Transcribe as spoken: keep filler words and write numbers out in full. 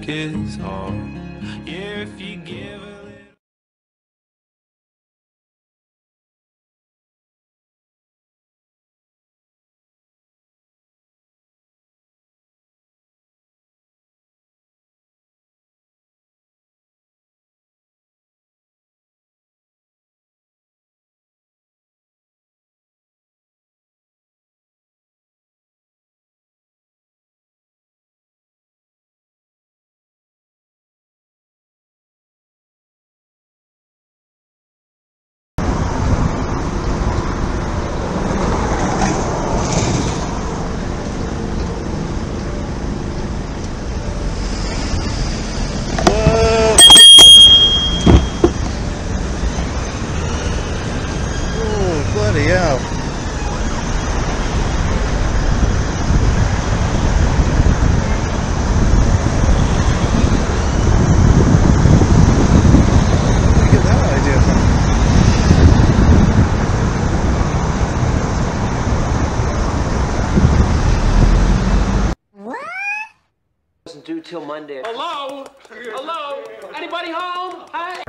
is hard. Yeah, if you give a little. Bloody hell. Where did you get that idea from? What? Doesn't do till Monday. Hello? Hello? Anybody home? Hi.